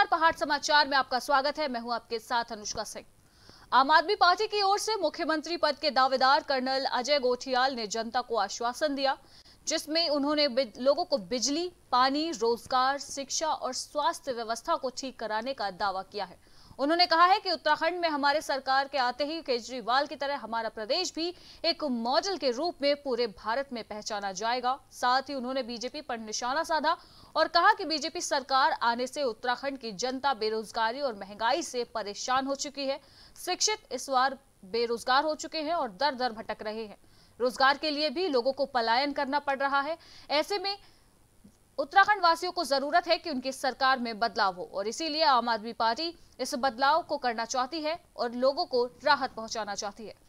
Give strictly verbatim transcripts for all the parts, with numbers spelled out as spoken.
पहाड़ समाचार में आपका स्वागत है। मैं हूं आपके साथ अनुष्का सिंह। आम आदमी पार्टी की ओर से मुख्यमंत्री पद के दावेदार कर्नल अजय गोठियाल ने जनता को आश्वासन दिया, जिसमें उन्होंने लोगों को बिजली, पानी, रोजगार, शिक्षा और स्वास्थ्य व्यवस्था को ठीक कराने का दावा किया है। उन्होंने कहा है कि उत्तराखंड में हमारे सरकार के आते ही केजरीवाल की तरह हमारा प्रदेश भी एक मॉडल के रूप में पूरे भारत में पहचाना जाएगा। साथ ही उन्होंने बीजेपी पर निशाना साधा और कहा कि बीजेपी सरकार आने से उत्तराखंड की जनता बेरोजगारी और महंगाई से परेशान हो चुकी है। शिक्षित इस बार बेरोजगार हो चुके हैं और दर दर भटक रहे हैं। रोजगार के लिए भी लोगों को पलायन करना पड़ रहा है। ऐसे में उत्तराखंड वासियों को जरूरत है कि उनकी सरकार में बदलाव हो और इसीलिए आम आदमी पार्टी इस बदलाव को करना चाहती है और लोगों को राहत पहुंचाना चाहती है।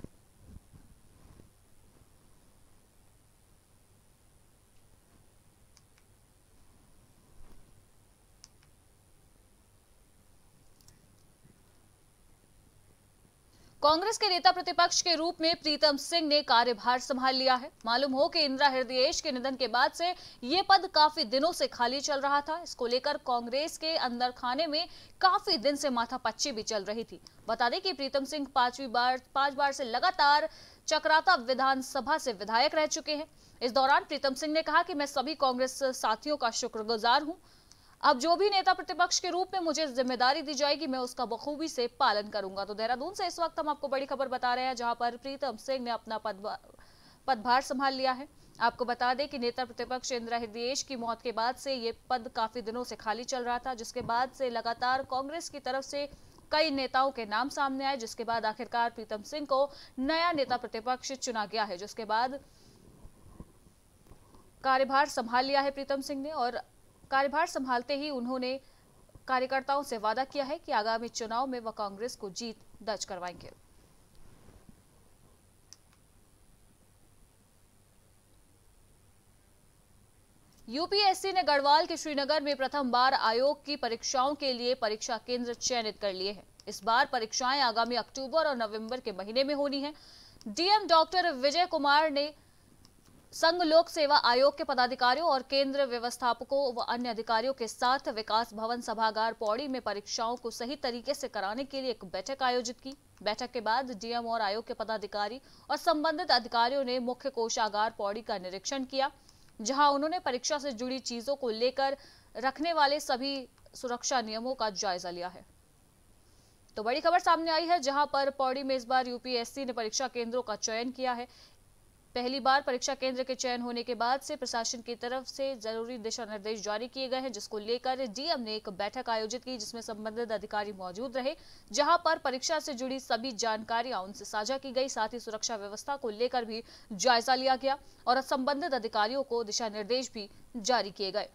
कांग्रेस के नेता प्रतिपक्ष के रूप में प्रीतम सिंह ने कार्यभार संभाल लिया है। मालूम हो कि इंदिरा हृदयेश के निधन के बाद से ये पद काफी दिनों से खाली चल रहा था। इसको लेकर कांग्रेस के अंदर खाने में काफी दिन से माथापच्ची भी चल रही थी। बता दें कि प्रीतम सिंह पांचवी बार पांच बार से लगातार चक्राता विधानसभा से विधायक रह चुके हैं। इस दौरान प्रीतम सिंह ने कहा कि मैं सभी कांग्रेस साथियों का शुक्रगुजार हूँ। अब जो भी नेता प्रतिपक्ष के रूप में मुझे जिम्मेदारी दी जाएगी, मैं उसका बखूबी से पालन करूंगा। तो देहरादून से इस वक्त हम आपको बड़ी खबर बता रहे हैं, जहां पर प्रीतम सिंह ने अपना पदभार संभाल लिया है। आपको बता दें कि नेता प्रतिपक्ष इंदिरा हृदयेश की मौत के बाद से ये पद काफी दिनों से खाली चल रहा था, जिसके बाद से लगातार कांग्रेस की तरफ से कई नेताओं के नाम सामने आए, जिसके बाद आखिरकार प्रीतम सिंह को नया नेता प्रतिपक्ष चुना गया है। जिसके बाद कार्यभार संभाल लिया है प्रीतम सिंह ने और कार्यभार संभालते ही उन्होंने कार्यकर्ताओं से वादा किया है कि आगामी चुनाव में वह कांग्रेस को जीत दर्ज करवाएंगे। यूपीएससी ने गढ़वाल के श्रीनगर में प्रथम बार आयोग की परीक्षाओं के लिए परीक्षा केंद्र चयनित कर लिए हैं। इस बार परीक्षाएं आगामी अक्टूबर और नवंबर के महीने में होनी है। डीएम डॉक्टर विजय कुमार ने संघ लोक सेवा आयोग के पदाधिकारियों और केंद्र व्यवस्थापकों व अन्य अधिकारियों के साथ विकास भवन सभागार पौड़ी में परीक्षाओं को सही तरीके से कराने के लिए एक बैठक आयोजित की। बैठक के बाद डीएम और आयोग के पदाधिकारी और संबंधित अधिकारियों ने मुख्य कोषागार पौड़ी का निरीक्षण किया, जहां उन्होंने परीक्षा से जुड़ी चीजों को लेकर रखने वाले सभी सुरक्षा नियमों का जायजा लिया है। तो बड़ी खबर सामने आई है, जहां पर पौड़ी में इस बार यूपीएससी ने परीक्षा केंद्रों का चयन किया है। पहली बार परीक्षा केंद्र के चयन होने के बाद से प्रशासन की तरफ से जरूरी दिशा निर्देश जारी किए गए हैं, जिसको लेकर डीएम ने एक बैठक आयोजित की, जिसमें संबंधित अधिकारी मौजूद रहे, जहां पर परीक्षा से जुड़ी सभी जानकारियां उनसे साझा की गई। साथ ही सुरक्षा व्यवस्था को लेकर भी जायजा लिया गया और संबंधित अधिकारियों को दिशा निर्देश भी जारी किए गए।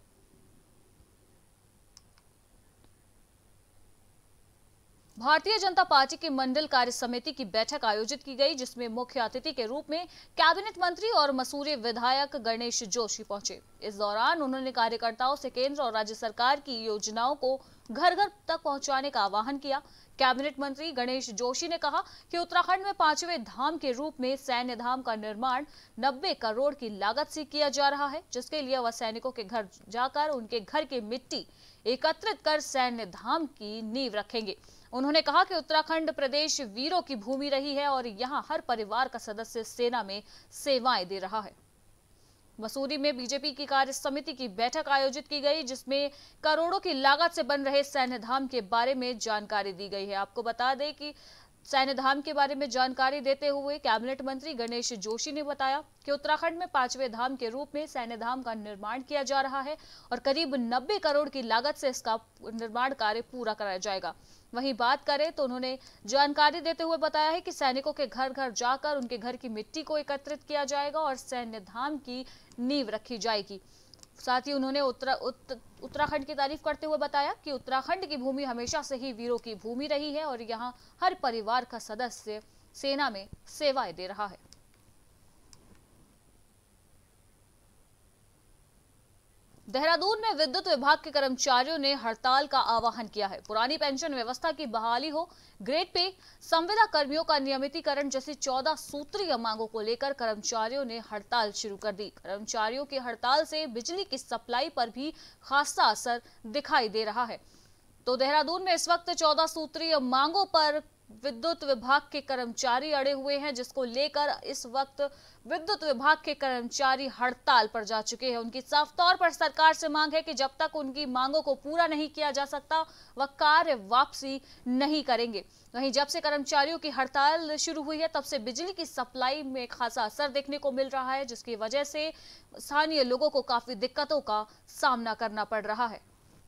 भारतीय जनता पार्टी की मंडल कार्य समिति की बैठक आयोजित की गई, जिसमें मुख्य अतिथि के रूप में कैबिनेट मंत्री और मसूरी विधायक गणेश जोशी पहुंचे। इस दौरान उन्होंने कार्यकर्ताओं से केंद्र और राज्य सरकार की योजनाओं को घर घर तक पहुंचाने का आह्वान किया। कैबिनेट मंत्री गणेश जोशी ने कहा कि उत्तराखंड में पांचवें धाम के रूप में सैन्य धाम का निर्माण नब्बे करोड़ की लागत से किया जा रहा है, जिसके लिए वह सैनिकों के घर जाकर उनके घर की मिट्टी एकत्रित कर सैन्य धाम की नींव रखेंगे। उन्होंने कहा कि उत्तराखंड प्रदेश वीरों की भूमि रही है और यहां हर परिवार का सदस्य सेना में सेवाएं दे रहा है। मसूरी में बीजेपी की कार्य समिति की बैठक आयोजित की गई, जिसमें करोड़ों की लागत से बन रहे सैन्य धाम के बारे में जानकारी दी गई है। आपको बता दें कि सैन्य धाम के बारे में जानकारी देते हुए कैबिनेट मंत्री गणेश जोशी ने बताया कि उत्तराखंड में पांचवें धाम के रूप में सैन्य धाम का निर्माण किया जा रहा है और करीब नब्बे करोड़ की लागत से इसका निर्माण कार्य पूरा कराया जाएगा। वहीं बात करें तो उन्होंने जानकारी देते हुए बताया है कि सैनिकों के घर घर जाकर उनके घर की मिट्टी को एकत्रित किया जाएगा और सैन्य धाम की नींव रखी जाएगी। साथ ही उन्होंने उत्तरा, उत, उत्तराखंड की तारीफ करते हुए बताया कि उत्तराखंड की भूमि हमेशा से ही वीरों की भूमि रही है और यहाँ हर परिवार का सदस्य सेना में सेवाएं दे रहा है। देहरादून में विद्युत विभाग के कर्मचारियों ने हड़ताल का आह्वान किया है। पुरानी पेंशन व्यवस्था की बहाली हो, ग्रेड पे, संविदा कर्मियों का नियमितीकरण जैसी चौदह सूत्रीय मांगों को लेकर कर्मचारियों ने हड़ताल शुरू कर दी। कर्मचारियों की हड़ताल से बिजली की सप्लाई पर भी खासा असर दिखाई दे रहा है। तो देहरादून में इस वक्त चौदह सूत्रीय मांगों पर विद्युत विभाग के कर्मचारी अड़े हुए हैं, जिसको लेकर इस वक्त विद्युत विभाग के कर्मचारी हड़ताल पर जा चुके हैं। उनकी साफ तौर पर सरकार से मांग है कि जब तक उनकी मांगों को पूरा नहीं किया जा सकता वह कार्य वापसी नहीं करेंगे। वहीं जब से कर्मचारियों की हड़ताल शुरू हुई है तब से बिजली की सप्लाई में खासा असर देखने को मिल रहा है, जिसकी वजह से स्थानीय लोगों को काफी दिक्कतों का सामना करना पड़ रहा है।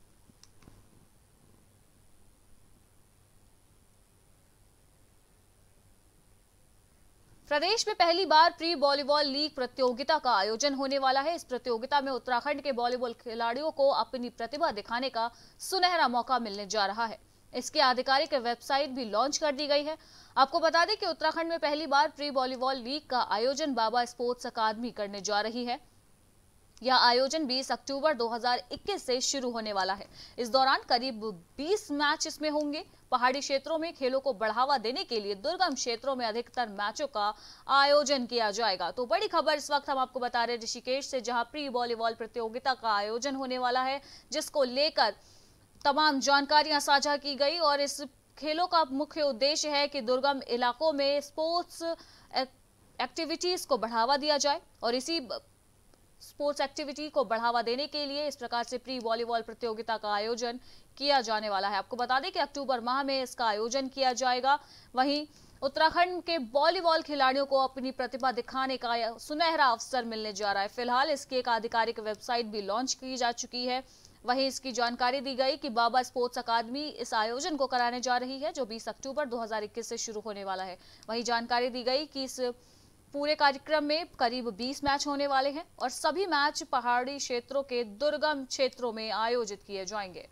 प्रदेश में पहली बार प्री वॉलीबॉल लीग प्रतियोगिता का आयोजन होने वाला है। इस प्रतियोगिता में उत्तराखंड के वॉलीबॉल खिलाड़ियों को अपनी प्रतिभा दिखाने का सुनहरा मौका मिलने जा रहा है। इसकी आधिकारिक वेबसाइट भी लॉन्च कर दी गई है। आपको बता दें कि उत्तराखंड में पहली बार प्री वॉलीबॉल लीग का आयोजन बाबा स्पोर्ट्स अकादमी करने जा रही है। यह आयोजन बीस अक्टूबर दो हज़ार इक्कीस से शुरू होने वाला है। इस दौरान करीब बीस मैच इसमें होंगे। पहाड़ी क्षेत्रों में खेलों को बढ़ावा देने के लिए दुर्गम क्षेत्रों में अधिकतर मैचों का आयोजन किया जाएगा। तो बड़ी खबर इस वक्त हम आपको बता रहे हैं ऋषिकेश से, जहां प्री वॉलीबॉल प्रतियोगिता का आयोजन होने वाला है, जिसको लेकर तमाम जानकारियां साझा की गई। और इस खेलों का मुख्य उद्देश्य है कि दुर्गम इलाकों में स्पोर्ट्स एक्टिविटीज को बढ़ावा दिया जाए और इसी स्पोर्ट्स एक्टिविटी को बढ़ावा देने के लिए इस प्रकार से प्री वॉलीबॉल प्रतियोगिता का आयोजन किया जाने वाला है। आपको बता दें कि अक्टूबर माह में इसका आयोजन किया जाएगा। वहीं उत्तराखंड के वॉलीबॉल खिलाड़ियों को अपनी प्रतिभा दिखाने का सुनहरा अवसर मिलने जा रहा है। फिलहाल इसकी एक आधिकारिक वेबसाइट भी लॉन्च की जा चुकी है। वहीं इसकी जानकारी दी गई कि बाबा स्पोर्ट्स अकादमी इस आयोजन को कराने जा रही है, जो बीस अक्टूबर दो हज़ार इक्कीस से शुरू होने वाला है। वहीं जानकारी दी गई कि इस पूरे कार्यक्रम में करीब बीस मैच होने वाले हैं और सभी मैच पहाड़ी क्षेत्रों के दुर्गम क्षेत्रों में आयोजित किए जाएंगे।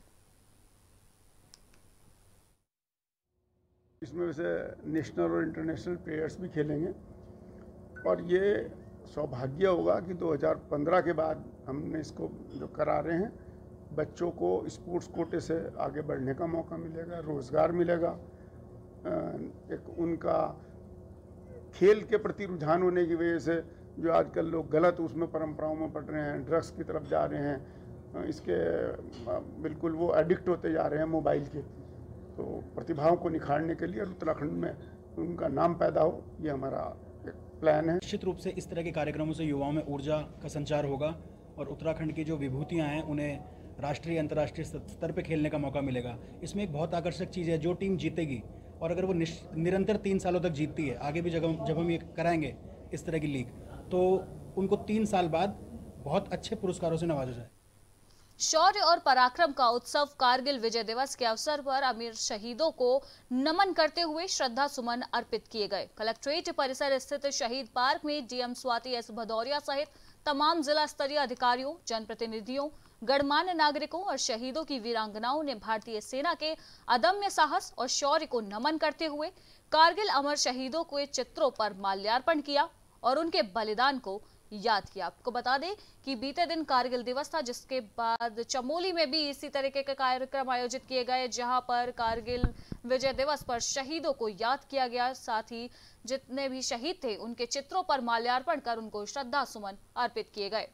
इसमें वैसे नेशनल और इंटरनेशनल प्लेयर्स भी खेलेंगे और ये सौभाग्य होगा कि दो हज़ार पंद्रह के बाद हमने इसको जो करा रहे हैं, बच्चों को स्पोर्ट्स कोटे से आगे बढ़ने का मौका मिलेगा, रोज़गार मिलेगा, एक उनका खेल के प्रति रुझान होने की वजह से जो आजकल लोग गलत उसमें परंपराओं में पड़ रहे हैं, ड्रग्स की तरफ जा रहे हैं, इसके बिल्कुल वो एडिक्ट होते जा रहे हैं मोबाइल के, तो प्रतिभाओं को निखारने के लिए उत्तराखंड में उनका नाम पैदा हो, ये हमारा एक प्लान है। निश्चित रूप से इस तरह के कार्यक्रमों से युवाओं में ऊर्जा का संचार होगा और उत्तराखंड की जो विभूतियाँ हैं उन्हें राष्ट्रीय अंतर्राष्ट्रीय स्तर पर खेलने का मौका मिलेगा। इसमें एक बहुत आकर्षक चीज़ है, जो टीम जीतेगी और अगर वो निरंतर तीन सालों तक जीतती है, आगे भी जब जब हम ये कराएंगे इस तरह की लीग, तो उनको तीन साल बाद बहुत अच्छे पुरस्कारों से नवाजा जाए। शौर्य और पराक्रम का उत्सव कारगिल विजय दिवस के अवसर पर अमीर शहीदों को नमन करते हुए श्रद्धा सुमन अर्पित किए गए। कलेक्ट्रेट परिसर स्थित शहीद पार्क में डीएम स्वाति एस भदौरिया सहित तमाम जिला स्तरीय अधिकारियों, जनप्रतिनिधियों, गणमान्य नागरिकों और शहीदों की वीरांगनाओं ने भारतीय सेना के अदम्य साहस और शौर्य को नमन करते हुए कारगिल अमर शहीदों के चित्रों पर माल्यार्पण किया और उनके बलिदान को याद किया। आपको बता दें कि बीते दिन कारगिल दिवस था, जिसके बाद चमोली में भी इसी तरीके के कार्यक्रम आयोजित किए गए, जहां पर कारगिल विजय दिवस पर शहीदों को याद किया गया। साथ ही जितने भी शहीद थे उनके चित्रों पर माल्यार्पण कर उनको श्रद्धा सुमन अर्पित किए गए।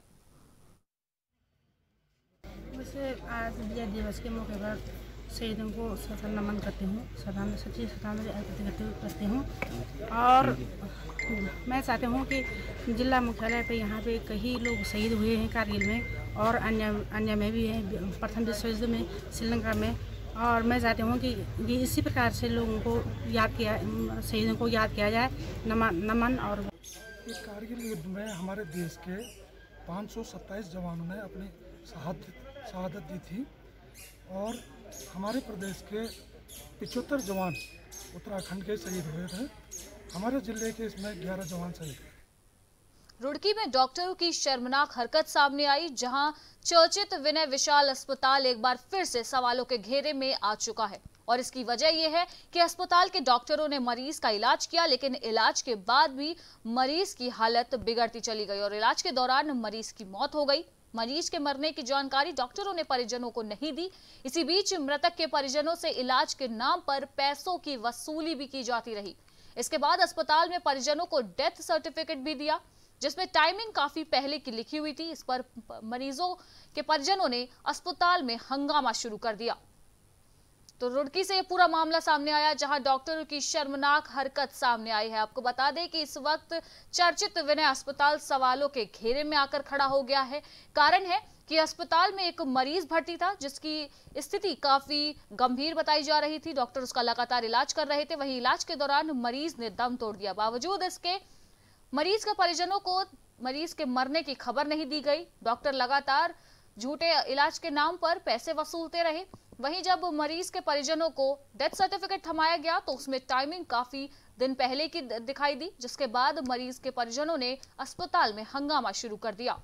वैसे आज विजय दिवस के मौके पर शहीदों को श्रद्धा नमन करती हूँ, श्रद्धांजलि सच्ची श्रद्धांजलि अर्पित करती हूँ। और मैं चाहती हूँ कि जिला मुख्यालय पे यहाँ पे कई लोग शहीद हुए हैं कारगिल में और अन्य अन्य में भी हैं, प्रथम विश्व युद्ध में, श्रीलंका में। और मैं चाहती हूँ कि ये इसी प्रकार से लोगों को याद किया, शहीदों को याद किया जाए, नमन नमन और इस कारगिल युद्ध में हमारे देश के पाँच सौ सत्ताईस जवानों ने अपनी शहादत शहादत दी थी और हमारे प्रदेश के पिछहत्तर जवान उत्तराखंड के शहीद हुए थे। हमारे जिले के इसमें ग्यारह जवान शहीद हुए। रुड़की में डॉक्टरों की शर्मनाक हरकत सामने आई, जहां चर्चित विनय विशाल अस्पताल एक बार फिर से सवालों के घेरे में आ चुका है। और इसकी वजह यह है कि अस्पताल के डॉक्टरों ने मरीज का इलाज किया, लेकिन इलाज के बाद भी मरीज की हालत बिगड़ती चली गई और इलाज के दौरान मरीज की मौत हो गई। मरीज के मरने की जानकारी डॉक्टरों ने परिजनों को नहीं दी। इसी बीच मृतक के परिजनों से इलाज के नाम पर पैसों की वसूली भी की जाती रही। इसके बाद अस्पताल में परिजनों को डेथ सर्टिफिकेट भी दिया, जिसमें टाइमिंग काफी पहले की लिखी हुई थी। इस पर मरीजों के परिजनों ने अस्पताल में हंगामा शुरू कर दिया। तो रुड़की से ये पूरा मामला सामने आया, जहां डॉक्टरों की शर्मनाक हरकत सामने आई है। आपको बता दें कि इस वक्त चर्चित विनय अस्पताल सवालों के घेरे में आकर खड़ा हो गया है। कारण है कि अस्पताल में एक मरीज भर्ती था, जिसकी स्थिति काफी गंभीर बताई जा रही थी। डॉक्टर उसका लगातार इलाज कर रहे थे। वहीं इलाज के दौरान मरीज ने दम तोड़ दिया। बावजूद इसके मरीज के परिजनों को मरीज के मरने की खबर नहीं दी गई। डॉक्टर लगातार झूठे इलाज के नाम पर पैसे वसूलते रहे। वहीं जब मरीज के परिजनों को डेथ सर्टिफिकेट थमाया गया तो उसमें टाइमिंग काफी दिन पहले की दिखाई दी, जिसके बाद मरीज के परिजनों ने अस्पताल में हंगामा शुरू कर दिया।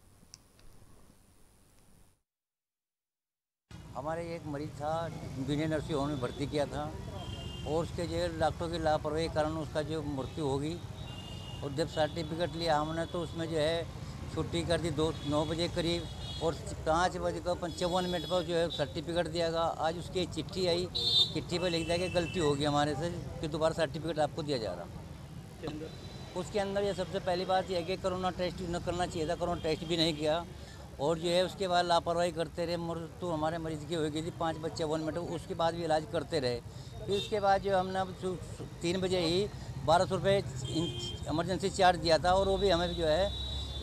हमारे एक मरीज था, विनय नर्सिंग होम में भर्ती किया था और उसके जो डॉक्टरों की लापरवाही के कारण उसका जो मृत्यु हो गई। और जब सर्टिफिकेट लिया हमने तो उसमें जो है छुट्टी कर दी दो नौ बजे करीब, और पाँच बजे का पंचावन मिनट पर जो है सर्टिफिकेट दिया गया। आज उसकी एक चिट्ठी आई, चिट्ठी पर लिख दिया कि गलती होगी हमारे से कि दोबारा सर्टिफिकेट आपको दिया जा रहा। उसके अंदर ये सबसे पहली बात यह है कि कोरोना टेस्ट न करना चाहिए था, कोरोना टेस्ट भी नहीं किया। और जो है उसके बाद लापरवाही करते रहे। मृत्यु हमारे मरीज़ की हो गई थी पाँच बच्चे वन मिनट, उसके बाद भी इलाज करते रहे। फिर उसके बाद जो हमने तीन बजे ही बारह सौ रुपये इमरजेंसी चार्ज दिया था, और वो भी हमें जो है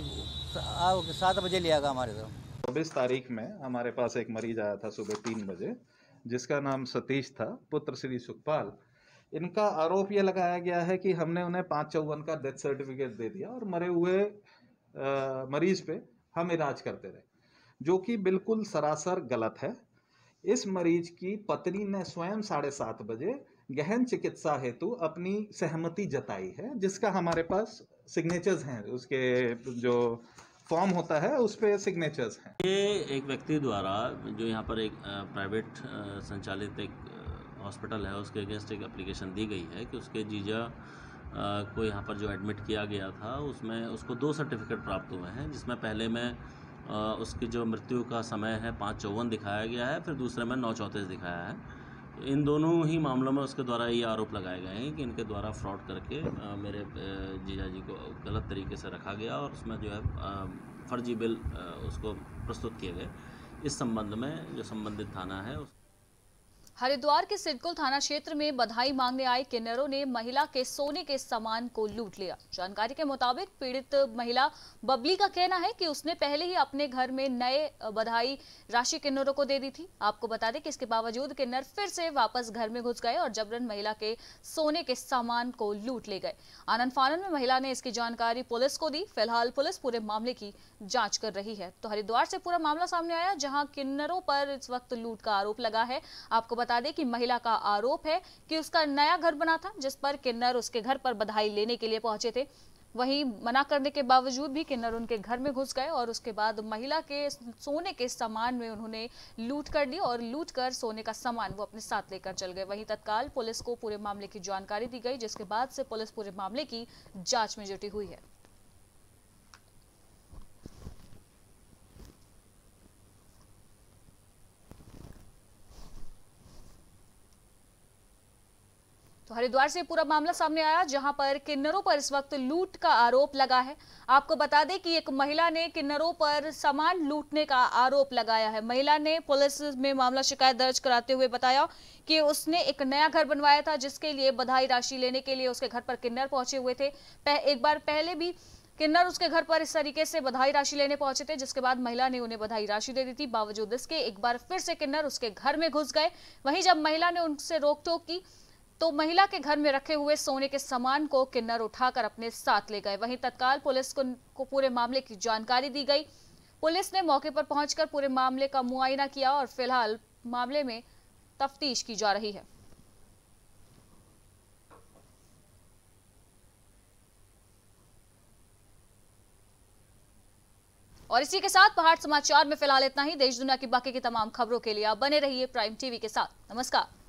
सात बजे लिया गया हमारे से। चौबीस तारीख में हमारे पास एक मरीज आया था सुबह तीन बजे, जिसका नाम सतीश था, पुत्र श्री सुखपाल। इनका आरोप ये लगाया गया है कि हमने उन्हें पाँच चौवन का डेथ सर्टिफिकेट दे दिया और मरे हुए आ, मरीज पे हम इलाज करते रहे, जो कि बिल्कुल सरासर गलत है। इस मरीज की पत्नी ने स्वयं साढ़े सात बजे गहन चिकित्सा हेतु अपनी सहमति जताई है, जिसका हमारे पास सिग्नेचर्स हैं। उसके जो फॉर्म होता है उस पे सिग्नेचर्स हैं। ये एक व्यक्ति द्वारा जो यहाँ पर एक प्राइवेट संचालित एक हॉस्पिटल है, उसके अगेंस्ट एक एप्लीकेशन दी गई है कि उसके जीजा को यहाँ पर जो एडमिट किया गया था उसमें उसको दो सर्टिफिकेट प्राप्त हुए हैं, जिसमें पहले में उसकी जो मृत्यु का समय है पाँच चौवन दिखाया गया है, फिर दूसरे में नौ चौंतीस दिखाया है। इन दोनों ही मामलों में उसके द्वारा ये आरोप लगाए गए हैं कि इनके द्वारा फ्रॉड करके आ, मेरे जीजा जी को गलत तरीके से रखा गया और उसमें जो है आ, फर्जी बिल आ, उसको प्रस्तुत किए गए। इस संबंध में जो संबंधित थाना है उस... हरिद्वार के सिडकुल थाना क्षेत्र में बधाई मांगने आए किन्नरों ने महिला के सोने के सामान को लूट लिया। जानकारी के मुताबिक पीड़ित महिला बबली का कहना है कि उसने पहले ही अपने घर में नए बधाई राशि किन्नरों को दे दी थी। आपको बता दें कि इसके बावजूद किन्नर फिर से वापस घर में घुस गए और जबरन महिला के सोने के सामान को लूट ले गए। आनंद फानन में महिला ने इसकी जानकारी पुलिस को दी। फिलहाल पुलिस पूरे मामले की जाँच कर रही है। तो हरिद्वार से पूरा मामला सामने आया, जहाँ किन्नरों पर इस वक्त लूट का आरोप लगा है। आपको बता दें कि महिला का आरोप है कि उसका नया घर बना था, जिस पर किन्नर उसके घर पर बधाई लेने के लिए पहुंचे थे। वहीं मना करने के बावजूद भी किन्नर उनके घर में घुस गए और उसके बाद महिला के सोने के सामान में उन्होंने लूट कर ली और लूट कर सोने का सामान वो अपने साथ लेकर चल गए। वहीं तत्काल पुलिस को पूरे मामले की जानकारी दी गई, जिसके बाद से पुलिस पूरे मामले की जांच में जुटी हुई है। तो हरिद्वार से पूरा मामला सामने आया, जहां पर किन्नरों पर इस वक्त लूट का आरोप लगा है। आपको बता दें कि एक महिला ने किन्नरों पर सामान लूटने का आरोप लगाया है। महिला ने पुलिस में मामला शिकायत दर्ज कराते हुए बताया कि उसने एक नया घर बनवाया था, जिसके लिए बधाई राशि लेने के लिए उसके घर पर किन्नर पहुंचे हुए थे। एक बार पहले भी किन्नर उसके घर पर इस तरीके से बधाई राशि लेने पहुंचे थे, जिसके बाद महिला ने उन्हें बधाई राशि दे दी थी। बावजूद इसके एक बार फिर से किन्नर उसके घर में घुस गए। वहीं जब महिला ने उनसे रोक टोक की तो महिला के घर में रखे हुए सोने के सामान को किन्नर उठाकर अपने साथ ले गए। वहीं तत्काल पुलिस को, को पूरे मामले की जानकारी दी गई। पुलिस ने मौके पर पहुंचकर पूरे मामले का मुआयना किया और फिलहाल मामले में तफ्तीश की जा रही है। और इसी के साथ पहाड़ समाचार में फिलहाल इतना ही। देश दुनिया की बाकी की तमाम खबरों के लिए आप बने रहिए प्राइम टीवी के साथ। नमस्कार।